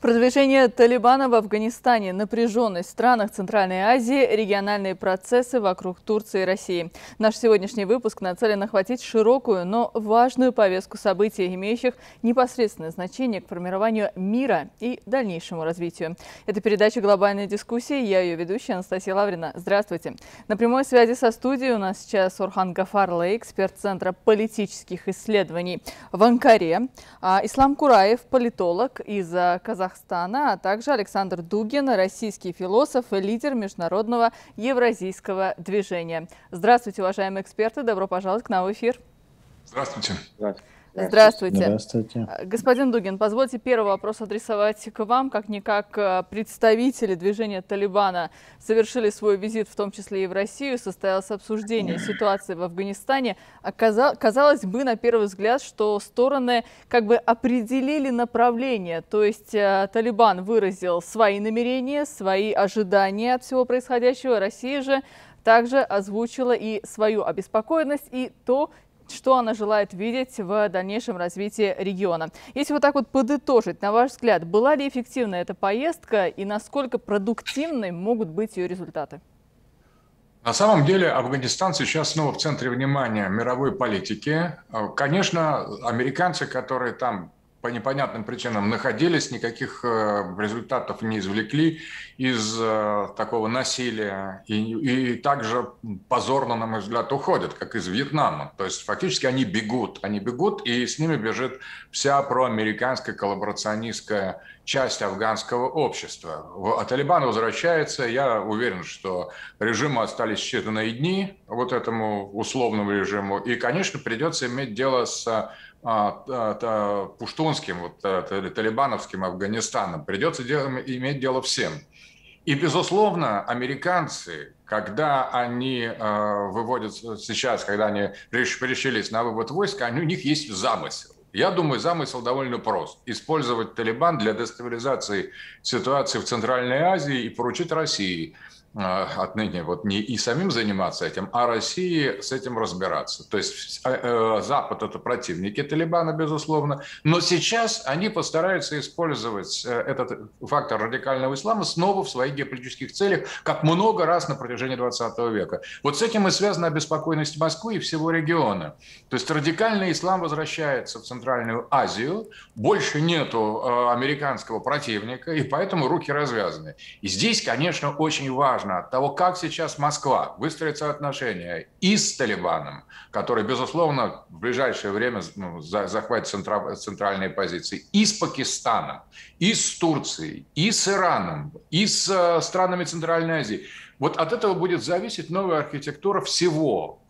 Продвижение Талибана в Афганистане, напряженность в странах Центральной Азии, региональные процессы вокруг Турции и России. Наш сегодняшний выпуск нацелен охватить широкую, но важную повестку событий, имеющих непосредственное значение к формированию мира и дальнейшему развитию. Это передача «Глобальная дискуссия». Я ее ведущая Анастасия Лаврина. Здравствуйте. На прямой связи со студией у нас сейчас Орхан Гафарлы, эксперт Центра политических исследований в Анкаре, Ислам Кураев, политолог из Казахстана, а также Александр Дугин, российский философ и лидер международного евразийского движения. Здравствуйте, уважаемые эксперты, добро пожаловать к нам в эфир. Здравствуйте. Здравствуйте. Здравствуйте. Господин Дугин, позвольте первый вопрос адресовать к вам, как-никак представители движения Талибана совершили свой визит, в том числе и в Россию, состоялось обсуждение ситуации в Афганистане. Казалось бы, на первый взгляд, что стороны как бы определили направление, то есть Талибан выразил свои намерения, свои ожидания от всего происходящего, Россия же также озвучила и свою обеспокоенность, и то, что она желает видеть в дальнейшем развитии региона. Если вот так вот подытожить, на ваш взгляд, была ли эффективна эта поездка и насколько продуктивны могут быть ее результаты? На самом деле Афганистан сейчас снова в центре внимания мировой политики. Конечно, американцы, которые там по непонятным причинам находились, никаких результатов не извлекли из такого насилия и также позорно, на мой взгляд, уходят, как из Вьетнама. То есть фактически они бегут, и с ними бежит вся проамериканская коллаборационистская часть афганского общества. А Талибан возвращается. Я уверен, что режиму остались считанные дни, вот этому условному режиму. И, конечно, придется иметь дело с пуштунским, талибановским Афганистаном. Придется иметь дело всем. И, безусловно, американцы, когда они выводят сейчас, когда они решились на вывод войск, у них есть замысел. Я думаю, замысел довольно прост. Использовать Талибан для дестабилизации ситуации в Центральной Азии и поручить России отныне не и самим заниматься этим, а России с этим разбираться. То есть Запад – это противники Талибана, безусловно, но сейчас они постараются использовать этот фактор радикального ислама снова в своих геополитических целях, как много раз на протяжении 20 века. Вот с этим и связана обеспокоенность Москвы и всего региона. То есть радикальный ислам возвращается в Центральную Азию, больше нету американского противника, и поэтому руки развязаны. И здесь, конечно, очень важно от того, как сейчас Москва выстроит свои отношения и с Талибаном, который, безусловно, в ближайшее время захватит центральные позиции, и с Пакистаном, и с Турцией, и с Ираном, и с странами Центральной Азии. Вот от этого будет зависеть новая архитектура всего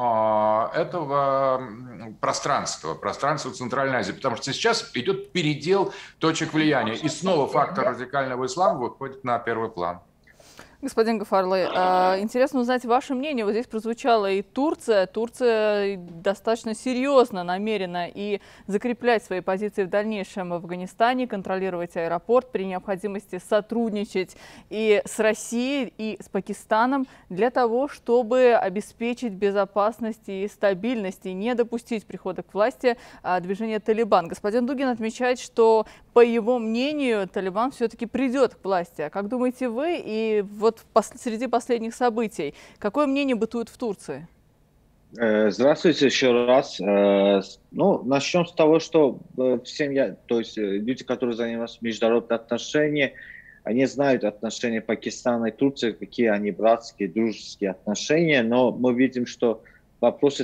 этого пространства Центральной Азии, потому что сейчас идет передел точек влияния, и снова фактор радикального ислама выходит на первый план. Господин Гафарлы, интересно узнать ваше мнение. Вот здесь прозвучала и Турция. Турция достаточно серьезно намерена и закреплять свои позиции в дальнейшем в Афганистане, контролировать аэропорт, при необходимости сотрудничать и с Россией, и с Пакистаном для того, чтобы обеспечить безопасность и стабильность и не допустить прихода к власти движения Талибан. Господин Дугин отмечает, что, по его мнению, Талибан все-таки придет к власти. А как думаете вы? И вот среди последних событий, какое мнение бытует в Турции? Здравствуйте еще раз. Начнем с того, что люди, которые занимаются международными отношениями, они знают отношения Пакистана и Турции, какие они братские, дружеские отношения, но мы видим, что вопросов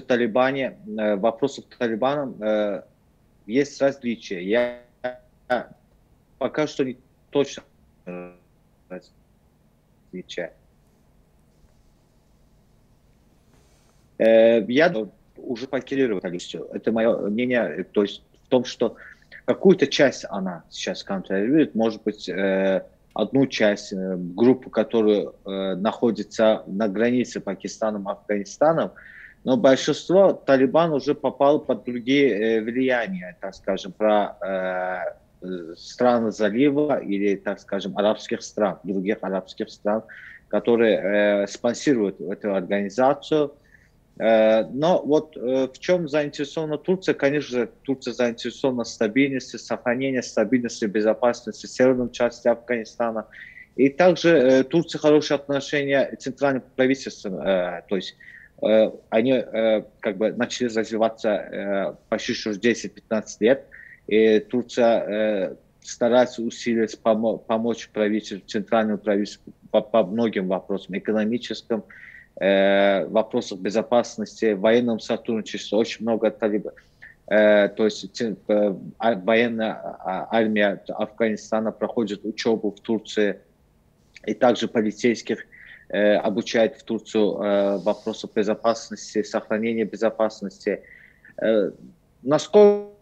Талибаном есть различия. Я пока что не точно различия. Я уже покерировал количество. Это мое мнение, то есть в том, что какую-то часть она сейчас контролирует, может быть, одну часть, группу, которая находится на границе Пакистаном и Афганистаном, но большинство Талибан уже попало под другие влияния, так скажем, про страны залива или, так скажем, арабских стран, других арабских стран, которые спонсируют эту организацию. Но вот в чем заинтересована Турция? Конечно же, Турция заинтересована в стабильности, сохранении стабильности и безопасности в северной части Афганистана. И также Турция хорошие отношения с центральным правительством. То есть они как бы начали развиваться почти что 10-15 лет. И Турция старается усилить, помочь правительству, центральному правительству по многим вопросам, экономическим, вопросах безопасности, военном сотрудничестве. Очень много то есть военная армия Афганистана проходит учебу в Турции, и также полицейских обучает в Турцию вопросов безопасности, сохранения безопасности. Насколько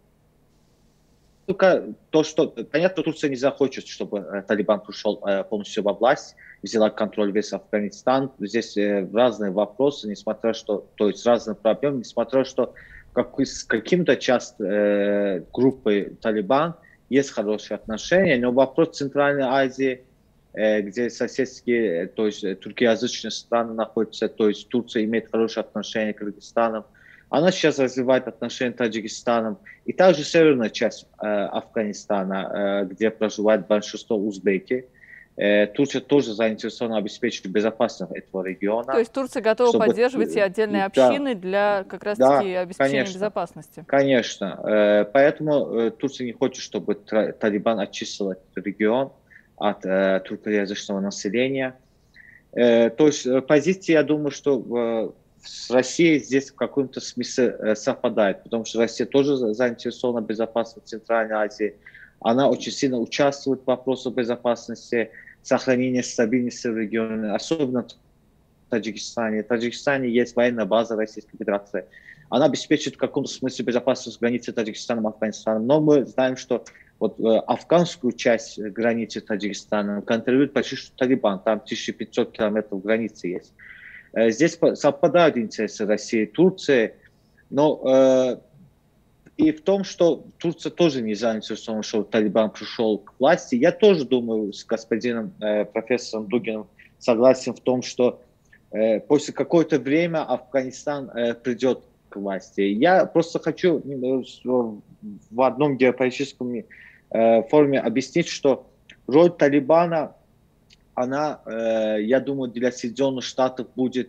то, что понятно, Турция не захочет, чтобы Талибан пришел полностью во власть, взяла контроль весь Афганистан. Здесь разные вопросы, несмотря что, то есть разные проблемы, несмотря что с каким-то часть группы Талибан есть хорошие отношения, но вопрос Центральной Азии, где соседские, то есть туркоязычные страны находятся, то есть Турция имеет хорошие отношения с Кыргызстаном, она сейчас развивает отношения с Таджикистаном. И также северная часть Афганистана, где проживает большинство узбеки. Турция тоже заинтересована обеспечить безопасность этого региона. То есть Турция готова поддерживать и отдельные общины для как раз-таки обеспечения безопасности? Конечно. Поэтому Турция не хочет, чтобы Талибан очистил этот регион от туркоязычного населения. То есть позиция, я думаю, что с Россией здесь в каком-то смысле совпадает, потому что Россия тоже заинтересована в безопасности Центральной Азии. Она очень сильно участвует в вопросах безопасности, сохранения стабильности в регионе, особенно в Таджикистане. В Таджикистане есть военная база Российской Федерации. Она обеспечивает в каком-то смысле безопасность границы Таджикистана и Афганистана. Но мы знаем, что вот афганскую часть границы Таджикистана контролирует почти что Талибан. Там 1500 километров границы есть. Здесь совпадают интересы России и Турции, но и в том, что Турция тоже не заинтересована, что Талибан пришел к власти. Я тоже думаю с господином профессором Дугиным согласен в том, что после какое-то время Афганистан придет к власти. Я просто хочу в одном геополитическом форуме объяснить, что роль Талибана, она, я думаю, для Соединенных Штатов будет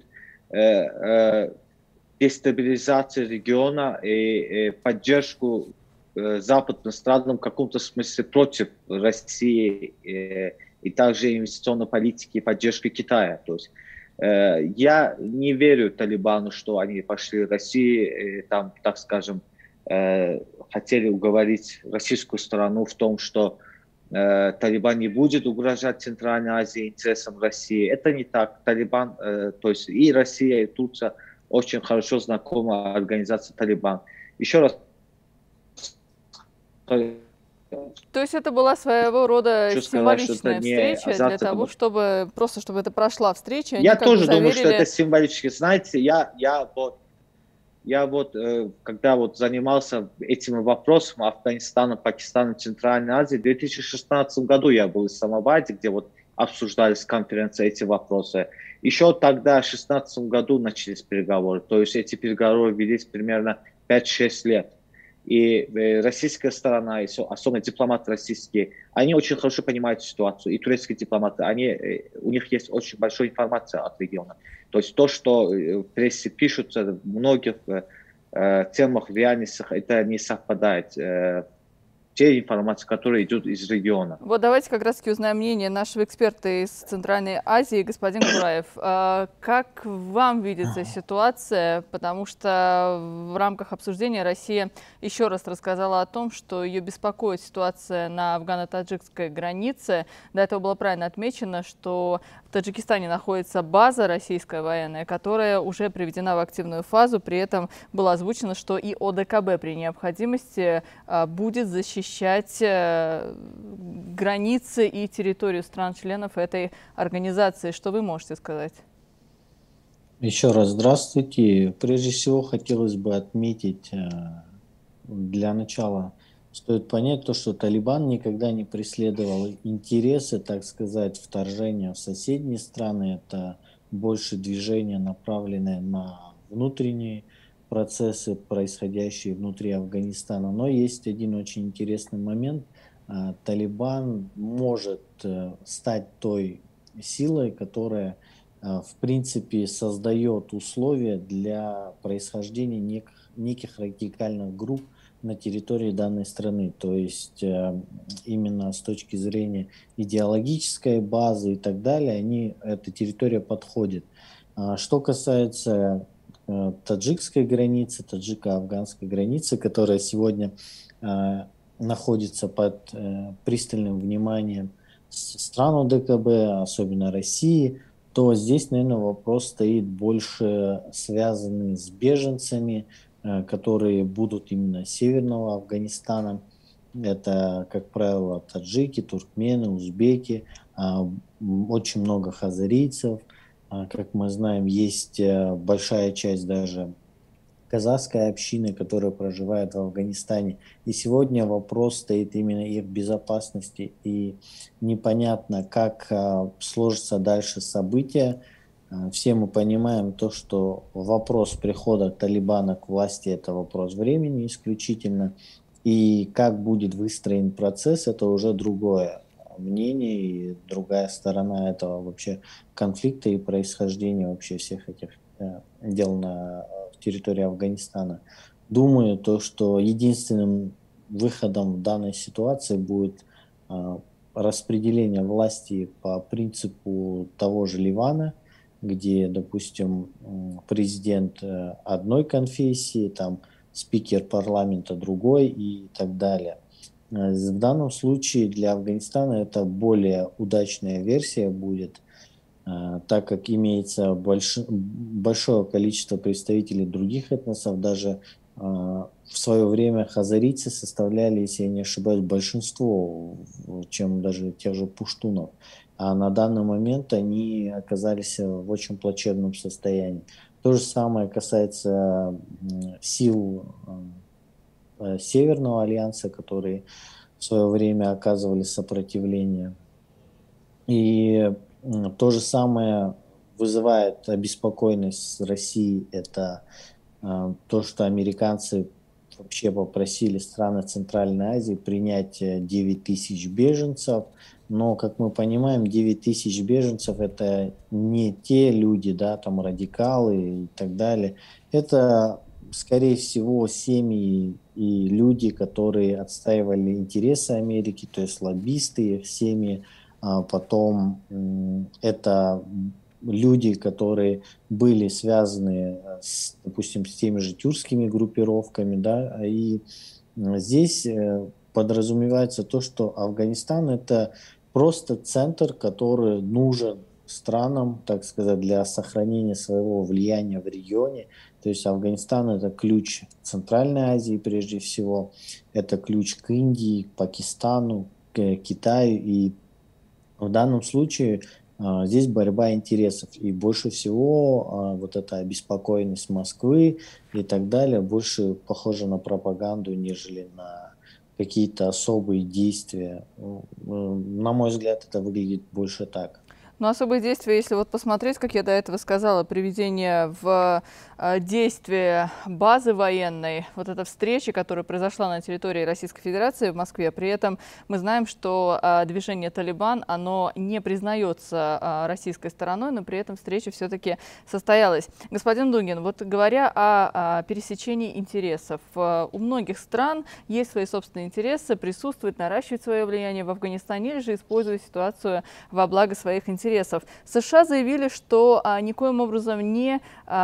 дестабилизация региона и поддержку западным странам в каком-то смысле против России и также инвестиционной политики и поддержки Китая. То есть я не верю Талибану, что они пошли в Россию, там, так скажем, хотели уговорить российскую сторону в том, что Талибан не будет угрожать Центральной Азии интересам России. Это не так. Талибан, то есть и Россия, и Турция очень хорошо знакома организация Талибан. Еще раз. То есть это была своего рода символичная встреча для того, чтобы просто чтобы это прошла встреча. Я тоже думаю, что это символически. Знаете, я вот, когда вот занимался этим вопросом Афганистана, Пакистана, Центральной Азии, в 2016 году я был в Исламабаде, где вот обсуждались конференции эти вопросы. Еще тогда, в 2016 году, начались переговоры. То есть эти переговоры велись примерно 5-6 лет. И российская сторона, и особенно дипломаты российские, они очень хорошо понимают ситуацию. И турецкие дипломаты, у них есть очень большая информация от региона. То есть то, что в прессе пишутся, в многих темах, в реальностях, это не совпадает. Те информации, которые идут из региона. Вот давайте как раз-таки узнаем мнение нашего эксперта из Центральной Азии, господин Кураев. Как вам видится ситуация? Потому что в рамках обсуждения Россия еще раз рассказала о том, что ее беспокоит ситуация на афгано-таджикской границе. До этого было правильно отмечено, что в Таджикистане находится база российская военная, которая уже приведена в активную фазу. При этом было озвучено, что и ОДКБ при необходимости будет защищать границы и территорию стран-членов этой организации. Что вы можете сказать? Еще раз здравствуйте. Прежде всего хотелось бы отметить, для начала стоит понять то, что Талибан никогда не преследовал интересы, так сказать, вторжения в соседние страны. Это больше движение, направленное на внутренние процессы, происходящие внутри Афганистана. Но есть один очень интересный момент. Талибан может стать той силой, которая, в принципе, создает условия для происхождения неких радикальных групп на территории данной страны. То есть именно с точки зрения идеологической базы и так далее, эта территория подходит. Что касается таджикской границы, таджико-афганской границы, которая сегодня находится под пристальным вниманием стран ОДКБ, особенно России, то здесь, наверное, вопрос стоит больше связанный с беженцами, которые будут именно с северного Афганистана. Это, как правило, таджики, туркмены, узбеки, очень много хазарийцев. Как мы знаем, есть большая часть даже казахской общины, которая проживает в Афганистане. И сегодня вопрос стоит именно их безопасности. И непонятно, как сложатся дальше события. Все мы понимаем то, что вопрос прихода Талибана к власти – это вопрос времени исключительно. И как будет выстроен процесс – это уже другое мнение и другая сторона этого вообще конфликта и происхождения вообще всех этих дел на территории Афганистана. Думаю, то, что единственным выходом в данной ситуации будет распределение власти по принципу того же Ливана, где, допустим, президент одной конфессии, там спикер парламента другой и так далее. В данном случае для Афганистана это более удачная версия будет, так как имеется большое количество представителей других этносов. Даже в свое время хазарийцы составляли, если я не ошибаюсь, большинство, чем даже тех же пуштунов. А на данный момент они оказались в очень плачевном состоянии. То же самое касается сил Северного альянса, которые в свое время оказывали сопротивление. И то же самое вызывает обеспокоенность России. Это то, что американцы вообще попросили страны Центральной Азии принять 9 тысяч беженцев. Но, как мы понимаем, 9 тысяч беженцев – это не те люди, да, там радикалы и так далее. Это, скорее всего, семьи и люди, которые отстаивали интересы Америки, то есть лоббисты, их семьи. Потом это люди, которые были связаны, допустим, с теми же тюркскими группировками, да, и здесь подразумевается то, что Афганистан – это просто центр, который нужен странам, так сказать, для сохранения своего влияния в регионе. То есть Афганистан – это ключ к Центральной Азии прежде всего, это ключ к Индии, к Пакистану, к Китаю. И в данном случае здесь борьба интересов. И больше всего вот эта обеспокоенность Москвы и так далее больше похожа на пропаганду, нежели на какие-то особые действия. На мой взгляд, это выглядит больше так. Но особые действия, если вот посмотреть, как я до этого сказала, приведение в действие базы военной, вот эта встреча, которая произошла на территории Российской Федерации в Москве, при этом мы знаем, что движение «Талибан», оно не признается российской стороной, но при этом встреча все-таки состоялась. Господин Дугин, вот говоря о пересечении интересов, у многих стран есть свои собственные интересы, присутствовать, наращивать свое влияние в Афганистане или же использовать ситуацию во благо своих интересов. США заявили, что никоим образом не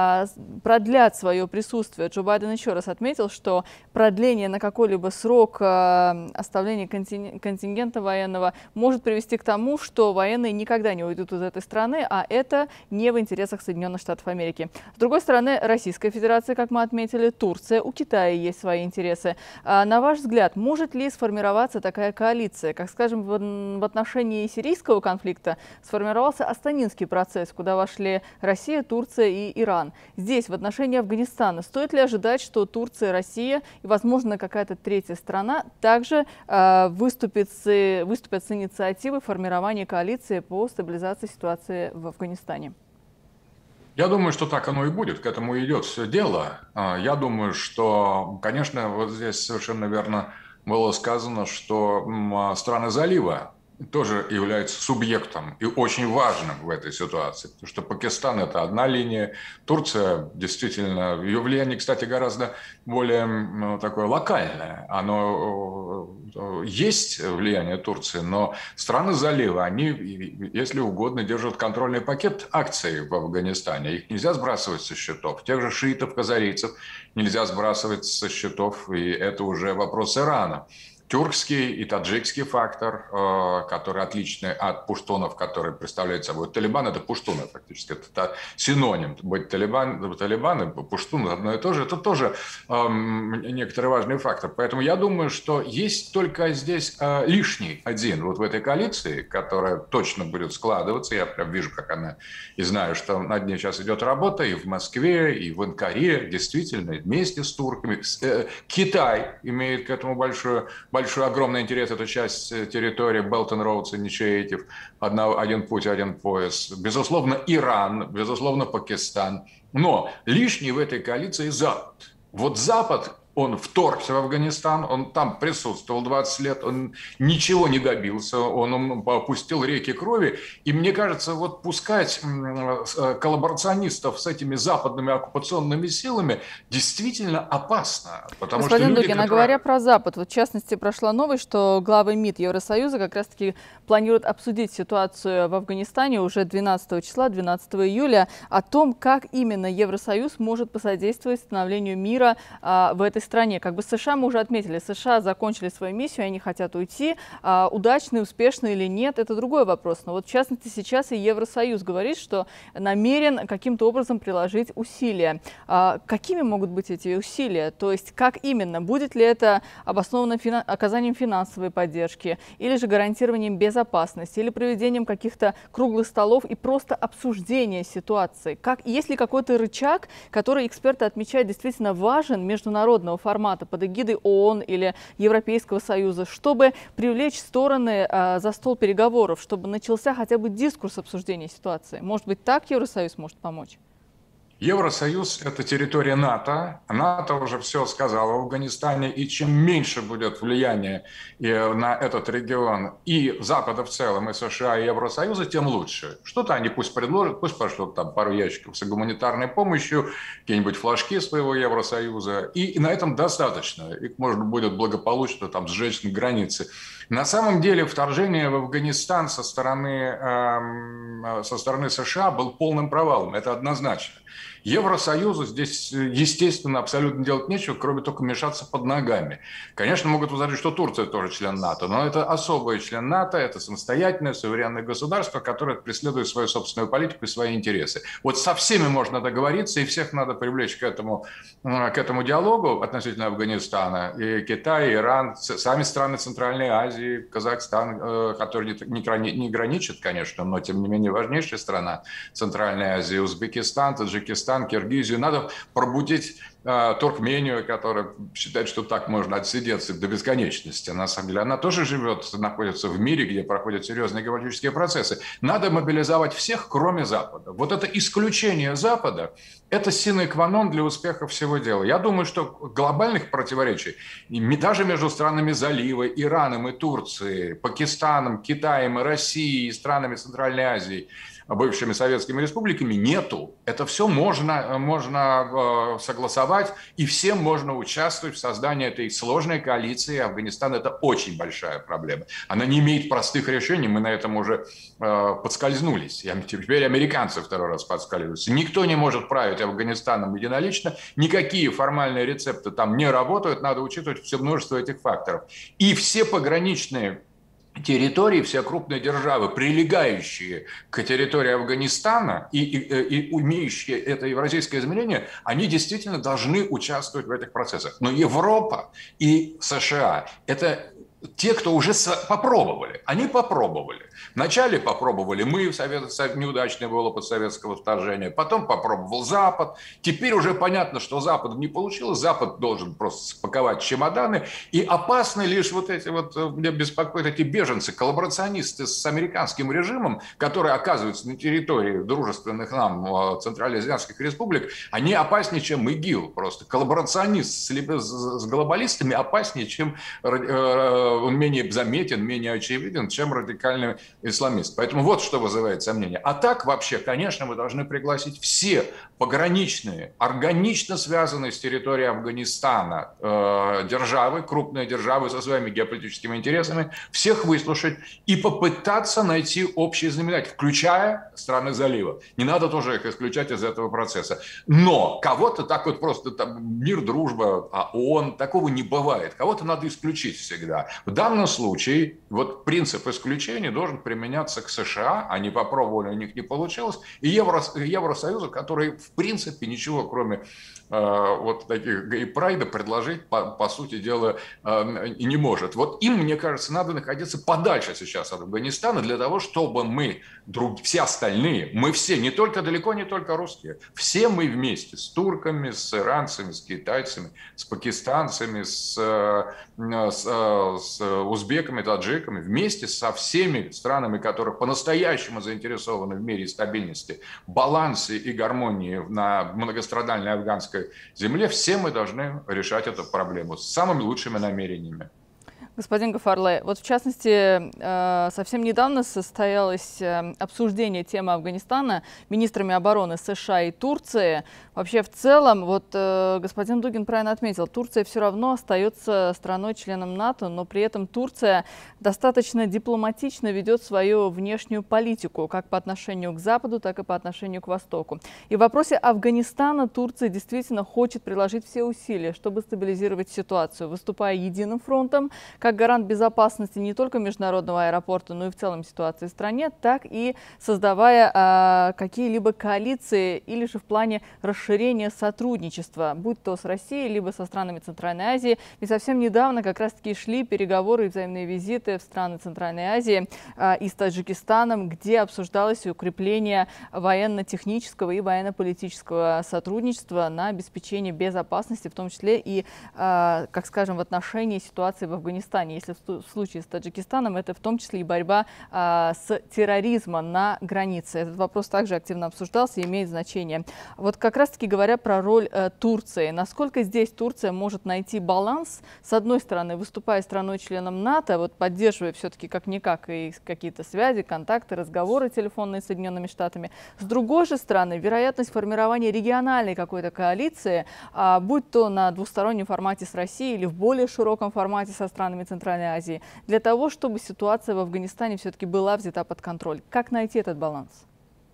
продлят свое присутствие. Джо Байден еще раз отметил, что продление на какой-либо срок оставления контингента военного может привести к тому, что военные никогда не уйдут из этой страны, а это не в интересах Соединенных Штатов Америки. С другой стороны, Российская Федерация, как мы отметили, Турция, у Китая есть свои интересы. На ваш взгляд, может ли сформироваться такая коалиция, как, скажем, в отношении сирийского конфликта сформировался Астанинский процесс, куда вошли Россия, Турция и Иран. Здесь, в отношении Афганистана, стоит ли ожидать, что Турция, Россия и, возможно, какая-то третья страна также выступят с инициативой формирования коалиции по стабилизации ситуации в Афганистане? Я думаю, что так оно и будет, к этому идет все дело. Я думаю, что, конечно, вот здесь совершенно верно было сказано, что страны залива тоже являются субъектом и очень важным в этой ситуации, потому что Пакистан – это одна линия, Турция действительно, ее влияние, кстати, гораздо более такое локальное. Оно есть влияние Турции, но страны залива, они, если угодно, держат контрольный пакет акций в Афганистане. Их нельзя сбрасывать со счетов. Тех же шиитов, казарийцев нельзя сбрасывать со счетов, и это уже вопрос Ирана. Тюркский и таджикский фактор, который отличный от пуштунов, которые представляют собой. Талибан – это пуштуны фактически, это синоним. Быть талибан и пуштун одно и то же, это тоже некоторый важный фактор. Поэтому я думаю, что есть только здесь лишний один вот в этой коалиции, которая точно будет складываться. Я прям вижу, как она, и знаю, что над ней сейчас идет работа и в Москве, и в Анкаре, действительно, вместе с турками. Китай имеет к этбольшой, огромный интерес, это часть территории Belt and Road Initiative, один путь, один пояс. Безусловно, Иран, безусловно, Пакистан. Но лишний в этой коалиции Запад. Вот Запад, он вторгся в Афганистан, он там присутствовал 20 лет, он ничего не добился, он опустил реки крови. И мне кажется, вот пускать коллаборационистов с этими западными оккупационными силами действительно опасно. Потому Господин что люди, Дугин, а говоря про Запад, вот в частности прошла новость, что главы МИД Евросоюза как раз-таки планируют обсудить ситуацию в Афганистане уже 12 числа, 12 июля, о том, как именно Евросоюз может посодействовать становлению мира в этой стране. Как бы США мы уже отметили, США закончили свою миссию, они хотят уйти. Удачно, успешно или нет, это другой вопрос. Но вот в частности сейчас и Евросоюз говорит, что намерен каким-то образом приложить усилия. Какими могут быть эти усилия? То есть как именно? Будет ли это обосновано оказанием финансовой поддержки, или же гарантированием безопасности, или проведением каких-то круглых столов и просто обсуждения ситуации? Есть ли какой-то рычаг, который эксперты отмечают действительно важен международного формата под эгидой ООН или Европейского Союза, чтобы привлечь стороны за стол переговоров, чтобы начался хотя бы дискурс обсуждения ситуации? Может быть, так Евросоюз может помочь? Евросоюз – это территория НАТО. НАТО уже все сказало в Афганистане, и чем меньше будет влияние на этот регион и Запада в целом, и США, и Евросоюза, тем лучше. Что-то они пусть предложат, пусть пошлют там пару ящиков с гуманитарной помощью, какие-нибудь флажки своего Евросоюза, и на этом достаточно. Их можно будет благополучно там сжечь на границе. На самом деле вторжение в Афганистан со стороны США был полным провалом, это однозначно. Евросоюзу здесь, естественно, абсолютно делать нечего, кроме только мешаться под ногами. Конечно, могут возразить, что Турция тоже член НАТО, но это особый член НАТО, это самостоятельное, суверенное государство, которое преследует свою собственную политику и свои интересы. Вот со всеми можно договориться, и всех надо привлечь к этому диалогу относительно Афганистана. И Китай, и Иран, сами страны Центральной Азии, Казахстан, который не граничит, конечно, но тем не менее важнейшая страна Центральной Азии, Узбекистан, Таджикистан, Киргизию. Надо пробудить Туркмению, которая считает, что так можно отсидеться до бесконечности. На самом деле она тоже находится в мире, где проходят серьезные геополитические процессы. Надо мобилизовать всех, кроме Запада. Вот это исключение Запада – это sine qua non для успеха всего дела. Я думаю, что глобальных противоречий даже между странами залива, Ираном и Турцией, Пакистаном, Китаем и Россией, и странами Центральной Азии, бывшими советскими республиками, нету. Это все можно согласовать, и всем можно участвовать в создании этой сложной коалиции. Афганистан – это очень большая проблема. Она не имеет простых решений, мы на этом уже подскользнулись. Теперь американцы второй раз подскальзываются. Никто не может править Афганистаном единолично, никакие формальные рецепты там не работают, надо учитывать все множество этих факторов. И все пограничные территории, все крупные державы, прилегающие к территории Афганистана и имеющие это евразийское измерение, они действительно должны участвовать в этих процессах. Но Европа и США – это те, кто уже попробовали. Они попробовали. Вначале попробовали мы, неудачный был опыт советского вторжения, потом попробовал Запад. Теперь уже понятно, что Запад не получилось, Запад должен просто спаковать чемоданы. И опасны лишь вот эти вот, меня беспокоят эти беженцы, коллаборационисты с американским режимом, которые оказываются на территории дружественных нам центральноазиатских республик, они опаснее, чем ИГИЛ. Просто коллаборационист с глобалистами опаснее, чем он менее заметен, менее очевиден, чем радикальный исламист. Поэтому вот что вызывает сомнения. А так вообще, конечно, мы должны пригласить все пограничные, органично связанные с территорией Афганистана державы, крупные державы со своими геополитическими интересами, всех выслушать и попытаться найти общий знаменатель, включая страны залива. Не надо тоже их исключать из этого процесса. Но кого-то так вот просто там, мир, дружба, ООН, такого не бывает. Кого-то надо исключить всегда. В данном случае вот принцип исключения должен применяться к США. Они попробовали, у них не получилось. И Евросоюзу, который в принципе ничего, кроме вот таких гей-прайда, предложить, по сути дела, и не может. Вот им, мне кажется, надо находиться подальше сейчас от Афганистана для того, чтобы мы, все остальные, мы все, не только далеко, не только русские, все мы вместе с турками, с иранцами, с китайцами, с пакистанцами, с узбеками, таджиками, вместе со всеми странами, которые по-настоящему заинтересованы в мире и стабильности, балансе и гармонии на многострадальной афганской земле, все мы должны решать эту проблему с самыми лучшими намерениями. Господин Гафарлай, вот в частности, совсем недавно состоялось обсуждение темы Афганистана министрами обороны США и Турции. Вообще в целом, вот господин Дугин правильно отметил, Турция все равно остается страной-членом НАТО, но при этом Турция достаточно дипломатично ведет свою внешнюю политику, как по отношению к Западу, так и по отношению к Востоку. И в вопросе Афганистана Турция действительно хочет приложить все усилия, чтобы стабилизировать ситуацию, выступая единым фронтом, как гарант безопасности не только международного аэропорта, но и в целом ситуации в стране, так и создавая какие-либо коалиции или же в плане расширения сотрудничества, будь то с Россией, либо со странами Центральной Азии. Ведь совсем недавно как раз-таки шли переговоры и взаимные визиты в страны Центральной Азии и с Таджикистаном, где обсуждалось укрепление военно-технического и военно-политического сотрудничества на обеспечение безопасности, в том числе и, как скажем, в отношении ситуации в Афганистане. Если в случае с Таджикистаном, это в том числе и борьба с терроризмом на границе. Этот вопрос также активно обсуждался и имеет значение. Вот как раз-таки говоря про роль Турции, насколько здесь Турция может найти баланс, с одной стороны, выступая страной-членом НАТО, вот поддерживая все-таки как-никак и какие-то связи, контакты, разговоры телефонные с Соединенными Штатами, с другой же стороны, вероятность формирования региональной какой-то коалиции, будь то на двустороннем формате с Россией или в более широком формате со странами Центральной Азии, для того, чтобы ситуация в Афганистане все-таки была взята под контроль. Как найти этот баланс?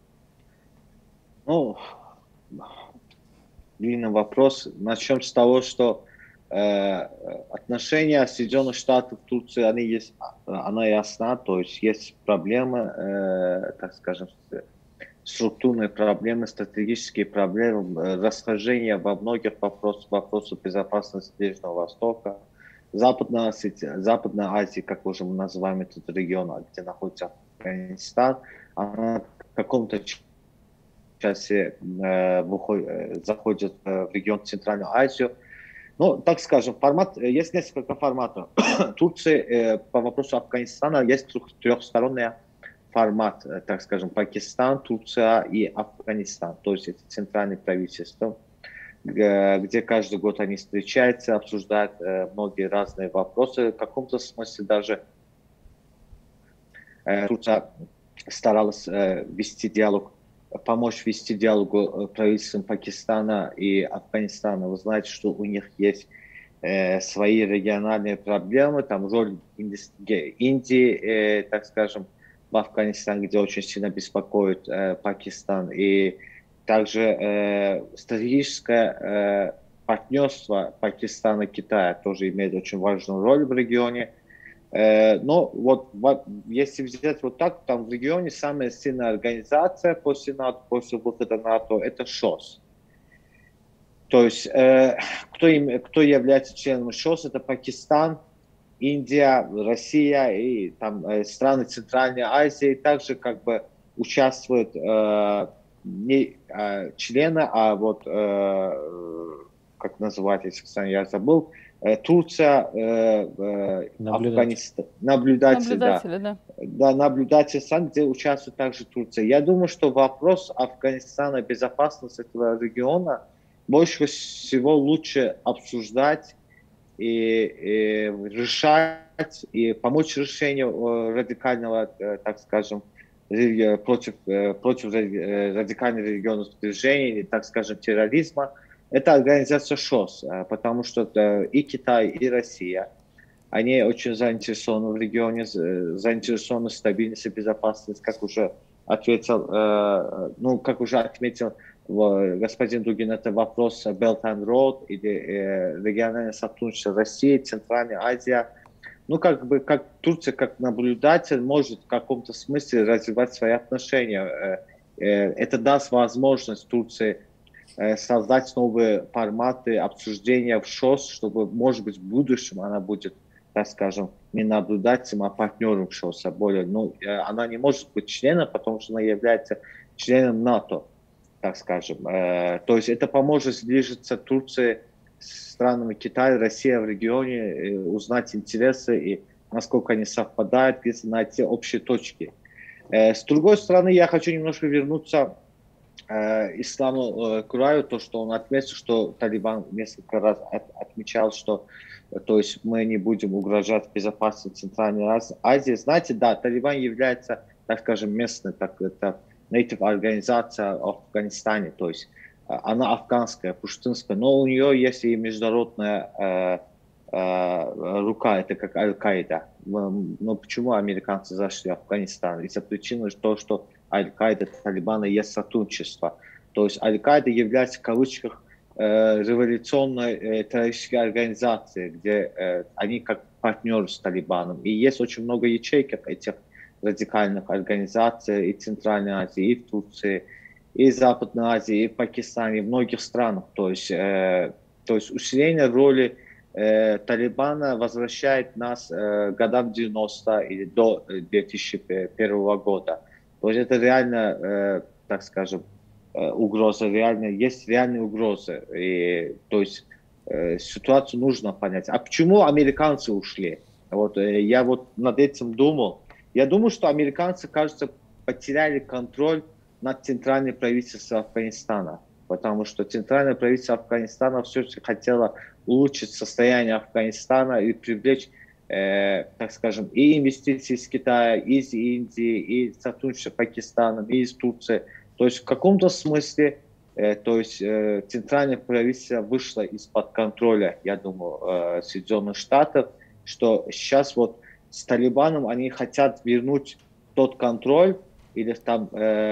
Ну, длинный вопрос. Начнем с того, что отношения Соединенных Штатов и Турции, она ясна, то есть есть проблемы, так скажем, структурные проблемы, стратегические проблемы, расхождения во многих вопросах безопасности Ближнего Востока. Западная Азия, как уже мы называем этот регион, где находится Афганистан, она в каком-то часе заходит в регион Центральную Азию. Ну, так скажем, есть несколько форматов. Турция по вопросу Афганистана есть трехсторонний формат, так скажем, Пакистан, Турция и Афганистан. То есть это центральное правительство, где каждый год они встречаются, обсуждают многие разные вопросы. В каком-то смысле даже Турция старалась вести диалог, помочь вести диалог правительством Пакистана и Афганистана. Вы знаете, что у них есть свои региональные проблемы, там роль Индии, так скажем, в Афганистане, где очень сильно беспокоит Пакистан, и также стратегическое партнерство Пакистана и Китая тоже имеет очень важную роль в регионе. Но вот если взять вот так, там в регионе самая сильная организация после выхода НАТО – это ШОС. То есть кто является членом ШОС – это Пакистан, Индия, Россия и там страны Центральной Азии также как бы участвуют не члены, а вот как называется, кстати, я забыл, Турция, Афганистан, наблюдатель, да. Наблюдатели, да. Да, наблюдатель стран, где участвует также Турция. Я думаю, что вопрос Афганистана, безопасности этого региона больше всего лучше обсуждать и решать, и помочь решению радикального, так скажем, против радикальных регионов движений, или, так скажем, терроризма. Это организация ШОС, потому что и Китай, и Россия, они очень заинтересованы в регионе, заинтересованы в стабильности, безопасности, как уже отметил господин Дугин, это вопрос Belt and Road или региональное сотрудничество России, Центральная Азия. Ну, как Турция, как наблюдатель, может в каком-то смысле развивать свои отношения. Это даст возможность Турции создать новые форматы обсуждения в ШОС, чтобы, может быть, в будущем она будет, так скажем, не наблюдателем, а партнером ШОС. Она не может быть членом, потому что она является членом НАТО, так скажем. То есть это поможет сближиться Турции с странами Китая, Россия в регионе, узнать интересы и насколько они совпадают, если найти общие точки. С другой стороны, я хочу немножко вернуться Исламу Кураю, то, что он отметил, что Талибан несколько раз отмечал, что то есть мы не будем угрожать безопасности Центральной Азии. Знаете, да, Талибан является, так скажем, местной, это native организация в Афганистане, то есть она афганская, пуштунская, но у нее есть и международная рука, это как Аль-Каида. Но почему американцы зашли в Афганистан? Из-за причины того, что Аль-Каида, Талибана есть сотрудничество. То есть Аль-Каида является в кавычках революционной террористической организацией, где они как партнеры с Талибаном. И есть очень много ячеек этих радикальных организаций и в Центральной Азии, и в Турции, и в Западной Азии, и в Пакистане, и в многих странах. То есть усиление роли Талибана возвращает нас к годам 90 или до 2001 года. То есть это реально, так скажем, угроза, есть реальные угрозы. И, то есть ситуацию нужно понять. А почему американцы ушли? Я над этим думал. Я думаю, что американцы, кажется, потеряли контроль над центральным правительством Афганистана. Потому что центральное правительство Афганистана все-таки хотело улучшить состояние Афганистана и привлечь, так скажем, и инвестиции из Китая, из Индии, и сотрудничество с Пакистаном, и из Турции. То есть в каком-то смысле центральное правительство вышло из-под контроля, я думаю, Соединенных Штатов, что сейчас с Талибаном они хотят вернуть тот контроль, или там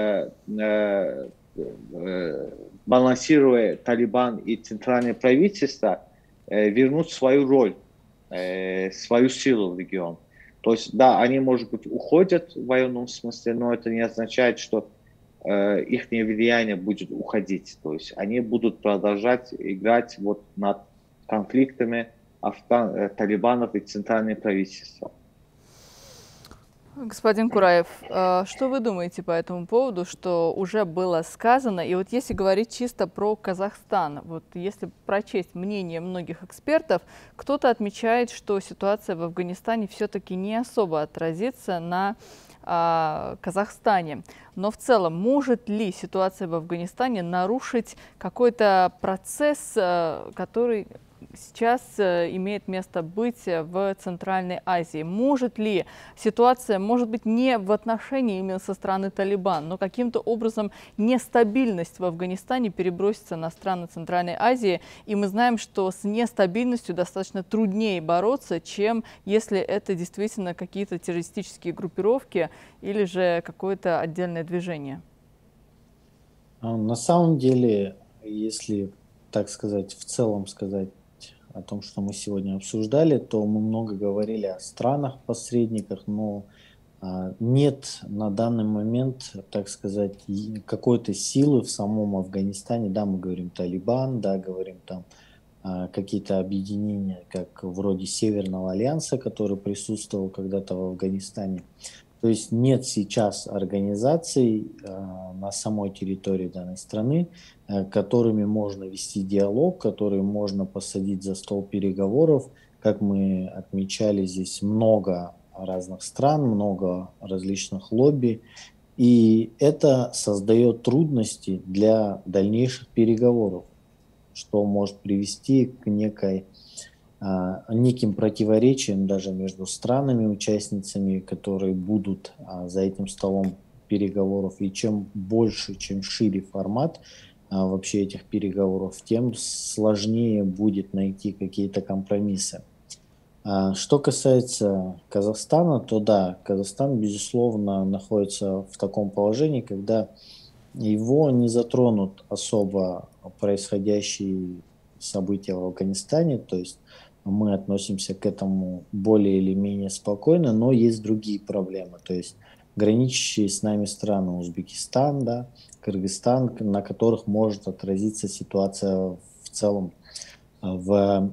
балансируя Талибан и центральное правительство, вернуть свою роль, свою силу в регион. То есть, да, они, может быть, уходят в военном смысле, но это не означает, что их влияние будет уходить. То есть они будут продолжать играть над конфликтами талибанов и центрального правительства. Господин Кураев, что вы думаете по этому поводу, что уже было сказано? И если говорить чисто про Казахстан, если прочесть мнение многих экспертов, кто-то отмечает, что ситуация в Афганистане все-таки не особо отразится на Казахстане. Но в целом, может ли ситуация в Афганистане нарушить какой-то процесс, который сейчас имеет место быть в Центральной Азии? Может ли ситуация, может быть, не в отношении именно со стороны Талибан, но каким-то образом нестабильность в Афганистане перебросится на страны Центральной Азии? И мы знаем, что с нестабильностью достаточно труднее бороться, чем если это действительно какие-то террористические группировки или же какое-то отдельное движение. На самом деле, если, так сказать, в целом сказать о том, что мы сегодня обсуждали, то мы много говорили о странах-посредниках, но нет на данный момент, так сказать, какой-то силы в самом Афганистане. Да, мы говорим Талибан, да, говорим там какие-то объединения, как вроде Северного альянса, который присутствовал когда-то в Афганистане. То есть нет сейчас организаций на самой территории данной страны, которыми можно вести диалог, которые можно посадить за стол переговоров. Как мы отмечали, здесь много разных стран, много различных лобби, и это создает трудности для дальнейших переговоров, что может привести к неким противоречиям даже между странами-участницами, которые будут за этим столом переговоров. И чем больше, чем шире формат вообще этих переговоров, тем сложнее будет найти какие-то компромиссы. Что касается Казахстана, то да, Казахстан, безусловно, находится в таком положении, когда его не затронут особо происходящие события в Афганистане, то есть мы относимся к этому более или менее спокойно, но есть другие проблемы, то есть граничащие с нами страны, Узбекистан, да, Кыргызстан, на которых может отразиться ситуация в целом в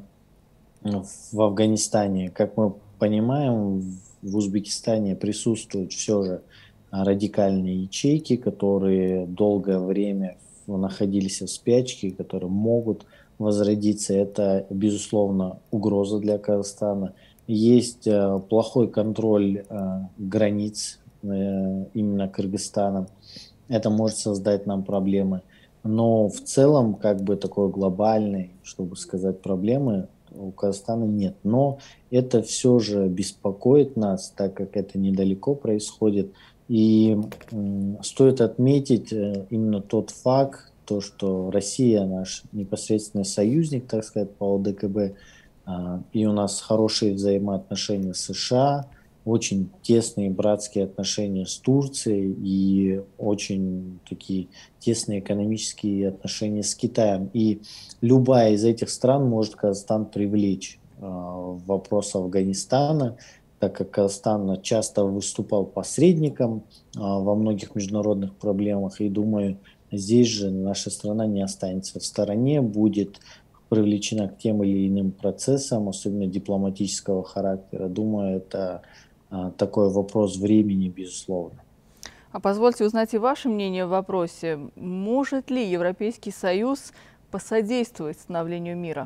Афганистане. Как мы понимаем, в Узбекистане присутствуют все же радикальные ячейки, которые долгое время находились в спячке, которые могут возродиться. Это, безусловно, угроза для Казахстана. Есть плохой контроль границ именно Кыргызстана. Это может создать нам проблемы. Но в целом, как бы такой глобальной, чтобы сказать, проблемы у Казахстана нет. Но это все же беспокоит нас, так как это недалеко происходит. И стоит отметить именно тот факт, то, что Россия наш непосредственный союзник, так сказать, по ОДКБ, и у нас хорошие взаимоотношения с США, очень тесные братские отношения с Турцией и очень такие тесные экономические отношения с Китаем. И любая из этих стран может Казахстан привлечь в вопрос Афганистана, так как Казахстан часто выступал посредником во многих международных проблемах. И думаю, здесь же наша страна не останется в стороне, будет привлечена к тем или иным процессам, особенно дипломатического характера. Думаю, это такой вопрос времени, безусловно. А позвольте узнать и ваше мнение в вопросе. Может ли Европейский Союз посодействовать становлению мира?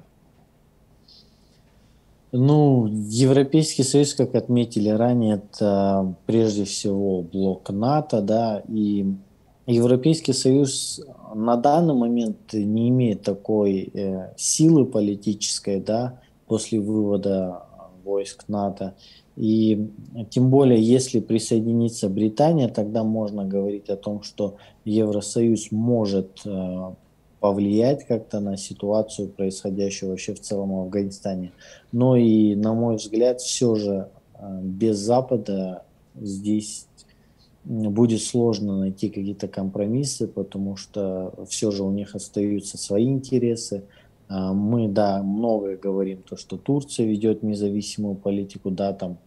Ну, Европейский Союз, как отметили ранее, это прежде всего блок НАТО, да, и Европейский Союз на данный момент не имеет такой силы политической, да, после вывода войск НАТО. И тем более, если присоединится Британия, тогда можно говорить о том, что Евросоюз может повлиять как-то на ситуацию, происходящую вообще в целом в Афганистане. Но и, на мой взгляд, все же без Запада здесь будет сложно найти какие-то компромиссы, потому что все же у них остаются свои интересы. Мы, да, многое говорим, то, что Турция ведет независимую политику, да, там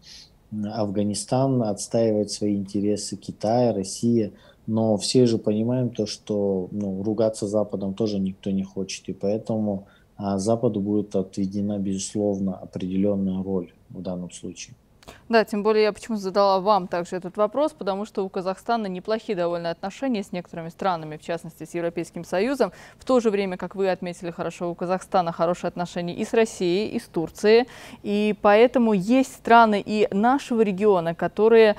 Афганистан отстаивает свои интересы, Китай, Россия, но все же понимаем то, что ругаться Западом тоже никто не хочет, и поэтому Западу будет отведена, безусловно, определенная роль в данном случае. Да, тем более я почему задала вам также этот вопрос, потому что у Казахстана неплохие довольно отношения с некоторыми странами, в частности с Европейским Союзом. В то же время, как вы отметили хорошо, у Казахстана хорошие отношения и с Россией, и с Турцией. И поэтому есть страны и нашего региона, которые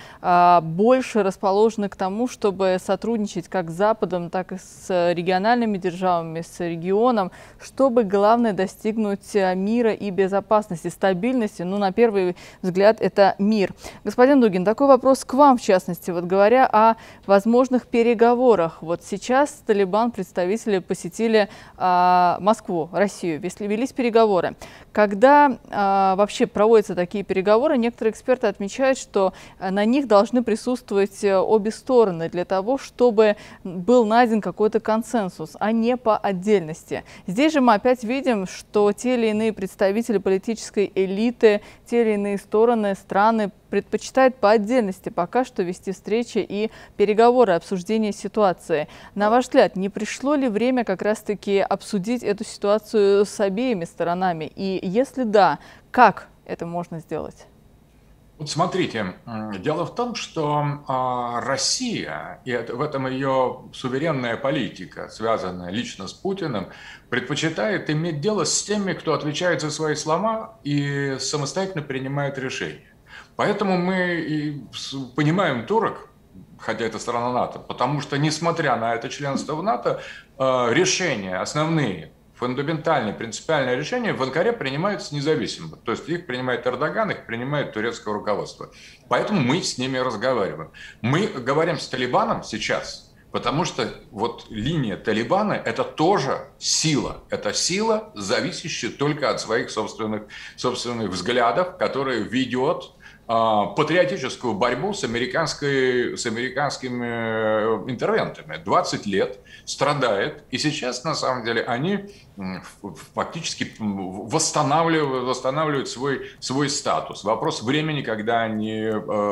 больше расположены к тому, чтобы сотрудничать как с Западом, так и с региональными державами, с регионом, чтобы, главное, достигнуть мира и безопасности, стабильности. Ну, на первый взгляд, это мир. Господин Дугин, такой вопрос к вам, в частности, вот говоря о возможных переговорах. Вот сейчас Талибан, представители посетили Москву, Россию, велись переговоры. Когда вообще проводятся такие переговоры, некоторые эксперты отмечают, что на них должны присутствовать обе стороны для того, чтобы был найден какой-то консенсус, а не по отдельности. Здесь же мы опять видим, что те или иные представители политической элиты, те или иные стороны, страны страны предпочитают по отдельности пока что вести встречи и переговоры, обсуждение ситуации. На ваш взгляд, не пришло ли время как раз-таки обсудить эту ситуацию с обеими сторонами? И если да, как это можно сделать? Вот смотрите, дело в том, что Россия, и в этом ее суверенная политика, связанная лично с Путиным, предпочитает иметь дело с теми, кто отвечает за свои слова и самостоятельно принимает решения. Поэтому мы и понимаем турок, хотя это страна НАТО, потому что, несмотря на это членство в НАТО, решения основные, фундаментальные, принципиальные решения в Анкаре принимаются независимо. То есть их принимает Эрдоган, их принимает турецкое руководство. Поэтому мы с ними разговариваем. Мы говорим с Талибаном сейчас, потому что вот линия Талибана – это тоже сила. Это сила, зависящая только от своих собственных взглядов, которые ведет патриотическую борьбу с американскими интервентами. 20 лет страдает, и сейчас, на самом деле, они фактически восстанавливают свой статус. Вопрос времени, когда они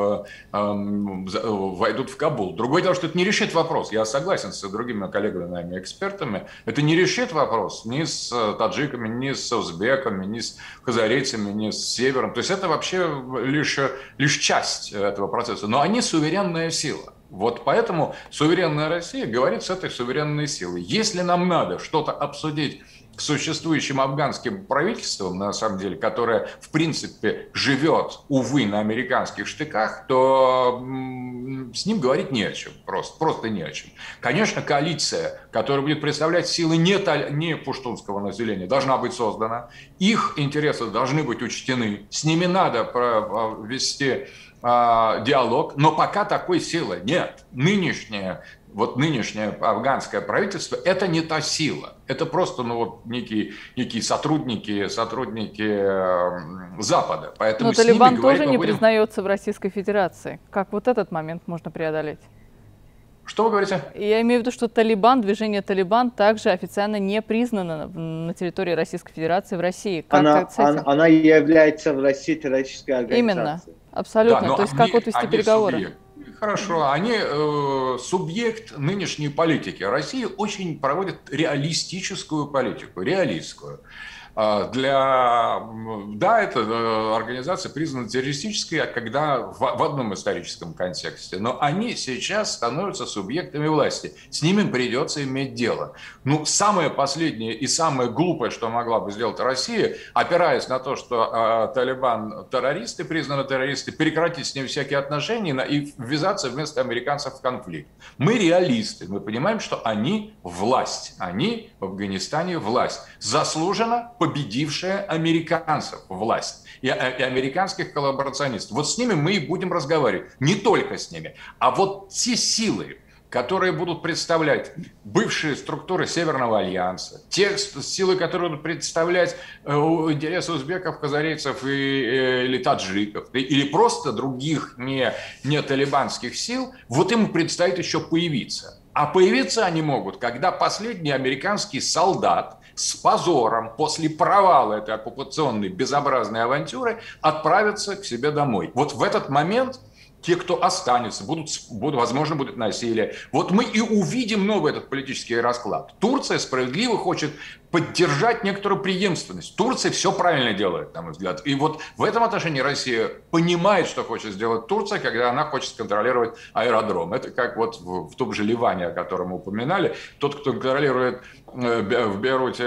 войдут в Кабул. Другое дело, что это не решит вопрос. Я согласен с другими коллегами, экспертами. Это не решит вопрос ни с таджиками, ни с узбеками, ни с хазарейцами, ни с севером. То есть это вообще лишь часть этого процесса. Но они суверенная сила. Вот поэтому суверенная Россия говорит с этой суверенной силой. Если нам надо что-то обсудить с существующим афганским правительством, на самом деле, которое, в принципе, живет, увы, на американских штыках, то с ним говорить не о чем, просто не о чем. Конечно, коалиция, которая будет представлять силы не пуштунского населения, должна быть создана, их интересы должны быть учтены, с ними надо вести диалог, но пока такой силы нет. Нынешнее афганское правительство – это не та сила. Это просто некие сотрудники Запада. Поэтому но Талибан тоже не признается в Российской Федерации. Как вот этот момент можно преодолеть? Что вы говорите? Я имею в виду, что движение Талибан также официально не признано на территории Российской Федерации в России. Она является в России террористической организацией. Именно, абсолютно. Да, то есть как вот вести переговоры? Субъект. Хорошо, они субъект нынешней политики. Россия очень проводит реалистическую политику, реалистскую. Да, эта организация признана террористической, когда в одном историческом контексте, но они сейчас становятся субъектами власти. С ними придется иметь дело. Самое последнее и самое глупое, что могла бы сделать Россия, опираясь на то, что Талибан террористы, признаны террористы, прекратить с ним всякие отношения и ввязаться вместо американцев в конфликт. Мы реалисты, мы понимаем, что они власть, они в Афганистане власть. Заслуженно победившая американцев власть и американских коллаборационистов. Вот с ними мы и будем разговаривать. Не только с ними, а вот те силы, которые будут представлять бывшие структуры Северного альянса, те силы, которые будут представлять интересы узбеков, хазарейцев или таджиков, или просто других не талибанских сил, вот им предстоит еще появиться. А появиться они могут, когда последний американский солдат с позором после провала этой оккупационной безобразной авантюры отправится к себе домой. Вот в этот момент те, кто останется, возможно, будет насилие. Вот мы и увидим новый этот политический расклад. Турция справедливо хочет поддержать некоторую преемственность. Турция все правильно делает, на мой взгляд. И вот в этом отношении Россия понимает, что хочет сделать Турция, когда она хочет контролировать аэродром. Это как вот в том же Ливане, о котором мы упоминали. Тот, кто контролирует в Бейруте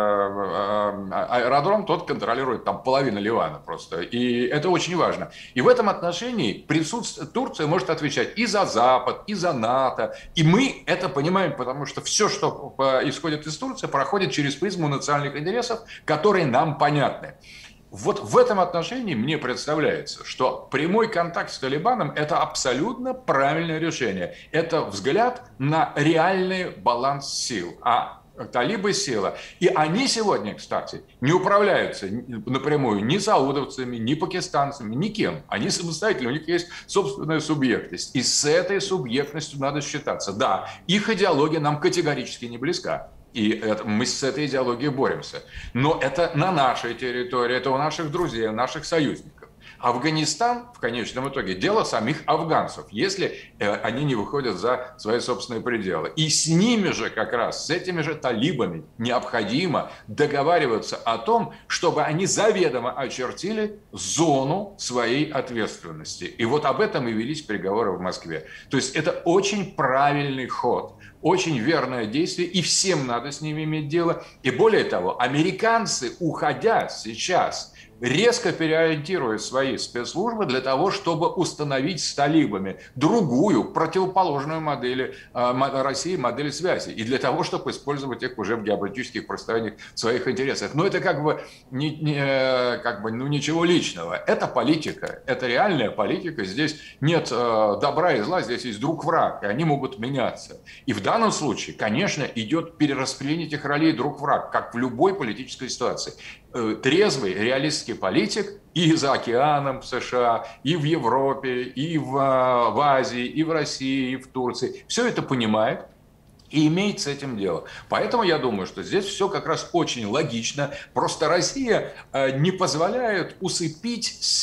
аэродром, тот контролирует там половину Ливана просто. И это очень важно. И в этом отношении Турция может отвечать и за Запад, и за НАТО. И мы это понимаем, потому что все, что исходит из Турции, проходит через призму национальных интересов, которые нам понятны. Вот в этом отношении мне представляется, что прямой контакт с Талибаном – это абсолютно правильное решение. Это взгляд на реальный баланс сил. А талибы – сила. И они сегодня, кстати, не управляются напрямую ни саудовцами, ни пакистанцами, никем. Они самостоятельны, у них есть собственная субъектность. И с этой субъектностью надо считаться. Да, их идеология нам категорически не близка. И мы с этой идеологией боремся. Но это на нашей территории, это у наших друзей, у наших союзников. Афганистан, в конечном итоге, дело самих афганцев, если они не выходят за свои собственные пределы. И с ними же как раз, с этими же талибами необходимо договариваться о том, чтобы они заведомо очертили зону своей ответственности. И вот об этом и велись переговоры в Москве. То есть это очень правильный ход. Очень верное действие, и всем надо с ними иметь дело. И более того, американцы, уходя сейчас, резко переориентируют свои спецслужбы для того, чтобы установить с талибами другую, противоположную модели России, модель связи. И для того, чтобы использовать их уже в геополитических простояниях в своих интересах. Но это как бы ничего личного. Это политика, это реальная политика. Здесь нет добра и зла, здесь есть друг-враг, и они могут меняться. И в данном случае, конечно, идет перераспределение этих ролей друг-враг, как в любой политической ситуации. Трезвый, реалистский политик и за океаном в США, и в Европе, и в Азии, и в России, и в Турции. Все это понимает и имеет с этим дело. Поэтому я думаю, что здесь все как раз очень логично. Просто Россия не позволяет усыпить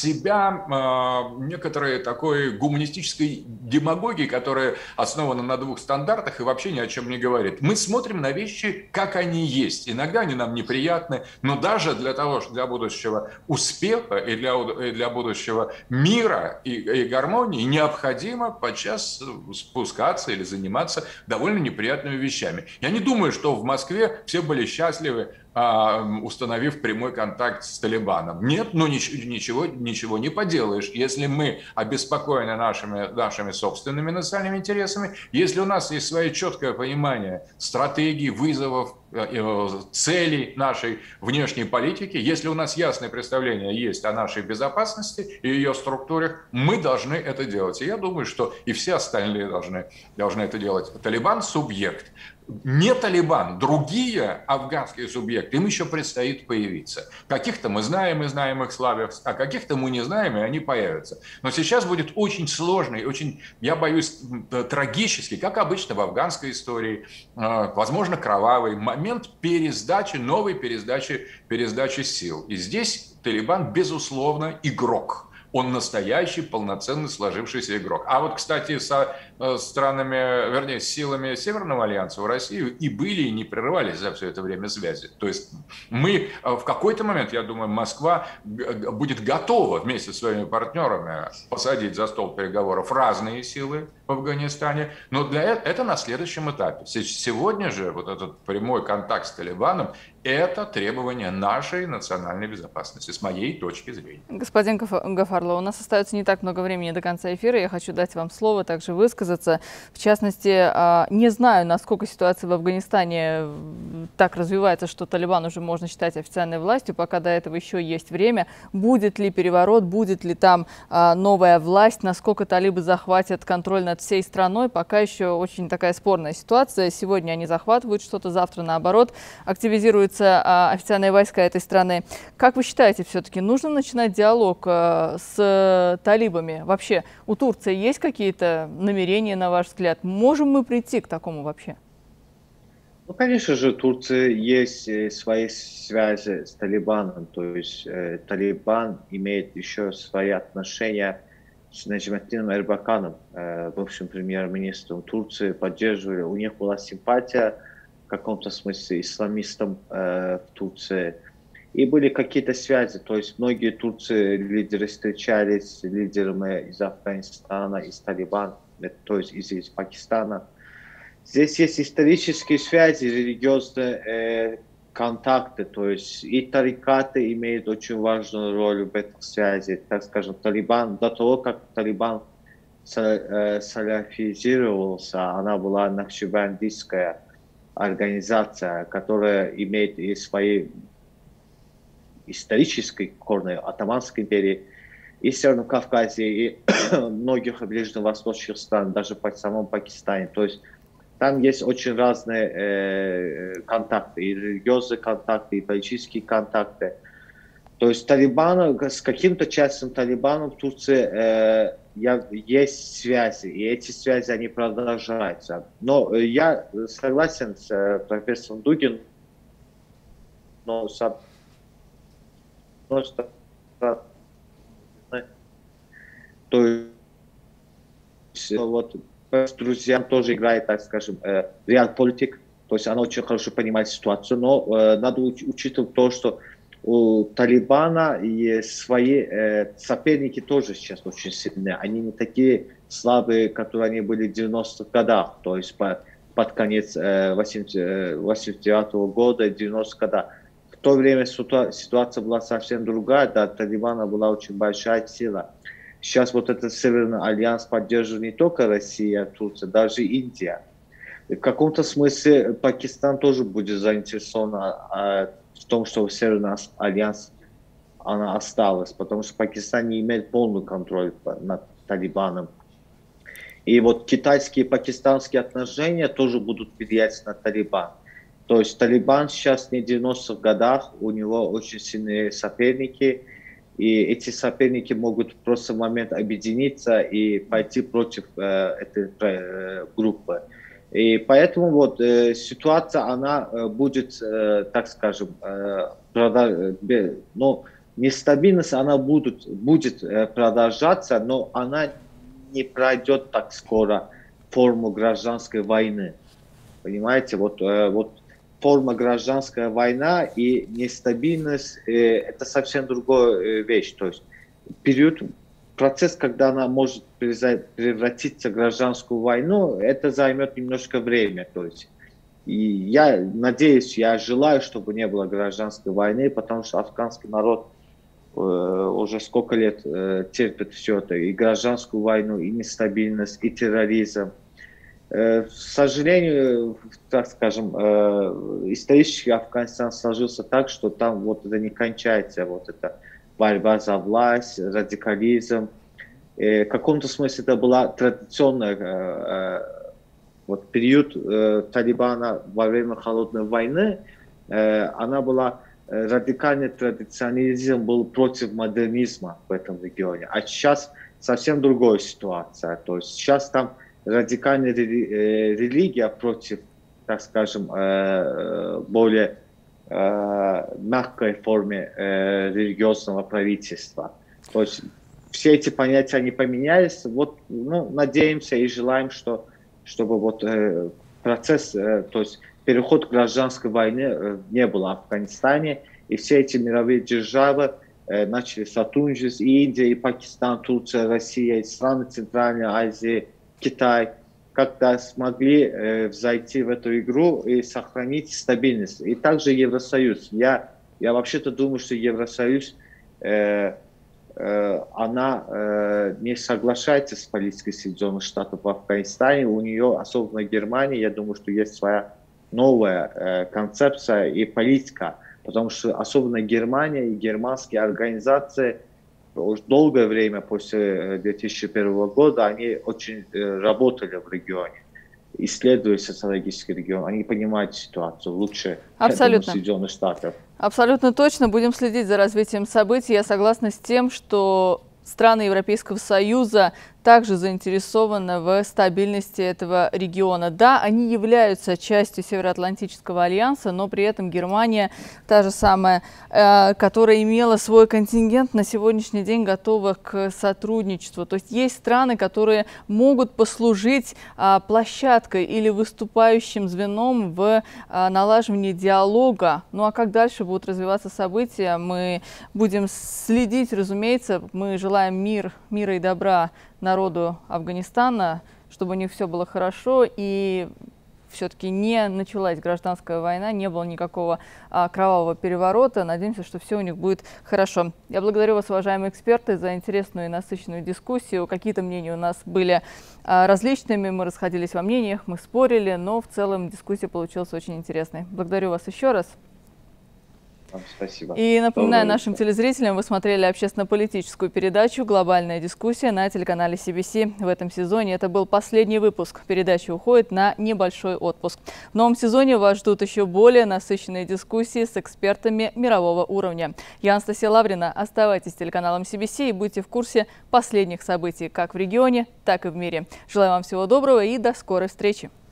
себя некоторой такой гуманистической демагогией, которая основана на двух стандартах и вообще ни о чем не говорит. Мы смотрим на вещи, как они есть. Иногда они нам неприятны, но даже для того, для будущего успеха и для будущего мира и гармонии необходимо подчас спускаться или заниматься довольно неприятными вещами. Я не думаю, что в Москве все были счастливы, установив прямой контакт с Талибаном. Нет, но ничего не поделаешь. Если мы обеспокоены нашими собственными национальными интересами, если у нас есть свое четкое понимание стратегий, вызовов, целей нашей внешней политики, если у нас ясное представление есть о нашей безопасности и ее структурах, мы должны это делать. И я думаю, что и все остальные должны это делать. Талибан – субъект. Не Талибан, другие афганские субъекты, им еще предстоит появиться. Каких-то мы знаем их славы, а каких-то мы не знаем, и они появятся. Но сейчас будет очень сложный, очень, я боюсь, трагический, как обычно в афганской истории, возможно, кровавый момент новой пересдачи сил. И здесь Талибан, безусловно, игрок. Он настоящий, полноценный, сложившийся игрок. А вот, кстати, со странами, с силами Северного альянса в России и были, и не прерывались за все это время связи. То есть мы в какой-то момент, я думаю, Москва будет готова вместе с своими партнерами посадить за стол переговоров разные силы в Афганистане, но для это на следующем этапе. Сегодня же вот этот прямой контакт с Талибаном – это требование нашей национальной безопасности, с моей точки зрения. Господин Гафарло, у нас остается не так много времени до конца эфира. Я хочу дать вам слово, также высказаться. В частности, не знаю, насколько ситуация в Афганистане так развивается, что Талибан уже можно считать официальной властью, пока до этого еще есть время. Будет ли переворот, будет ли там новая власть, насколько талибы захватят контроль над всей страной, пока еще очень такая спорная ситуация. Сегодня они захватывают что-то, завтра наоборот активизируются официальные войска этой страны. Как вы считаете, все-таки нужно начинать диалог с талибами? Вообще, у Турции есть какие-то намерения, на ваш взгляд? Можем мы прийти к такому вообще? Ну, конечно же, у Турции есть свои связи с Талибаном. То есть Талибан имеет еще свои отношения с Неджметдином Эрбаканом, бывшим премьер-министром Турции. Поддерживали, у них была симпатия в каком-то смысле исламистам в Турции. И были какие-то связи, то есть многие лидеры встречались с лидерами из Афганистана, из Талибана, то есть из Пакистана. Здесь есть исторические связи, религиозные контакты, то есть и тарикаты имеют очень важную роль в этой связи. Так скажем, Талибан, до того, как Талибан салафизировался, она была нахчибандийская организация, которая имеет и свои исторические корни Отtomанской империи, и в Северном Кавказе, и многих ближневосточных стран, даже в самом Пакистане. То есть там есть очень разные контакты, и религиозные контакты, и политические контакты. То есть с каким-то частным Талибаном в Турции есть связи, и эти связи, они продолжаются. Но я согласен с профессором Дугиным, но то есть вот с друзьям тоже играет, так скажем, реал-политик, то есть она очень хорошо понимает ситуацию, но надо учитывать то, что у Талибана и свои соперники тоже сейчас очень сильные. Они не такие слабые, которые они были в 90-х годах, то есть под конец 89 года, 90-х годах. В то время ситуация была совсем другая, да, Талибана была очень большая сила. Сейчас вот этот Северный альянс поддерживает не только Россия, Турция, даже Индия. В каком-то смысле Пакистан тоже будет заинтересован в том, что Северный альянс она осталась, потому что Пакистан не имеет полный контроль над Талибаном. И вот китайские и пакистанские отношения тоже будут влиять на Талибан. То есть Талибан сейчас не в 90-х годах, у него очень сильные соперники, и эти соперники могут в просто момент объединиться и пойти против этой группы. И поэтому вот ситуация, она будет, так скажем, нестабильность, она будет продолжаться, но она не пройдет так скоро форму гражданской войны. Понимаете, вот форма гражданская война и нестабильность это совсем другая вещь. То есть процесс, когда она может превратиться в гражданскую войну, это займет немножко время. То есть, и я надеюсь, я желаю, чтобы не было гражданской войны, потому что афганский народ уже сколько лет терпит все это, и гражданскую войну, и нестабильность, и терроризм. К сожалению, так скажем, исторически Афганистан сложился так, что там вот это не кончается, вот эта борьба за власть, радикализм. В каком-то смысле это была традиционная вот период Талибана во время холодной войны, она была радикальный традиционализм был против модернизма в этом регионе. А сейчас совсем другая ситуация. То есть сейчас там радикальная религия против, так скажем, более мягкой форме религиозного правительства. То есть все эти понятия они поменялись. Вот, надеемся и желаем, чтобы вот процесс, то есть переход к гражданской войне не было в Афганистане, и все эти мировые державы начали сотрудничать, и Индия, и Пакистан, Турция, Россия, и страны Центральной Азии, Китай, как-то смогли зайти в эту игру и сохранить стабильность. И также Евросоюз. Я вообще-то думаю, что Евросоюз, она не соглашается с политикой Соединенных Штатов в Афганистане. У нее, особенно Германия, я думаю, что есть своя новая концепция и политика, потому что особенно Германия и германские организации уже долгое время после 2001 года они очень работали в регионе, исследуя социологический регион, они понимают ситуацию лучше Соединенных Штатов. Абсолютно точно. Будем следить за развитием событий. Я согласна с тем, что страны Европейского Союза также заинтересованы в стабильности этого региона. Да, они являются частью Североатлантического альянса, но при этом Германия, та же самая, которая имела свой контингент, на сегодняшний день готова к сотрудничеству. То есть есть страны, которые могут послужить площадкой или выступающим звеном в налаживании диалога. Ну а как дальше будут развиваться события, мы будем следить, разумеется. Мы желаем мира и добра народу Афганистана, чтобы у них все было хорошо и все-таки не началась гражданская война, не было никакого кровавого переворота. Надеемся, что все у них будет хорошо. Я благодарю вас, уважаемые эксперты, за интересную и насыщенную дискуссию. Какие-то мнения у нас были различными, мы расходились во мнениях, мы спорили, но в целом дискуссия получилась очень интересной. Благодарю вас еще раз. Спасибо. И напоминаю нашим телезрителям, вы смотрели общественно-политическую передачу «Глобальная дискуссия» на телеканале CBC. В этом сезоне это был последний выпуск. Передача уходит на небольшой отпуск. В новом сезоне вас ждут еще более насыщенные дискуссии с экспертами мирового уровня. Я Анастасия Лаврина. Оставайтесь с телеканалом CBC и будьте в курсе последних событий как в регионе, так и в мире. Желаю вам всего доброго и до скорой встречи.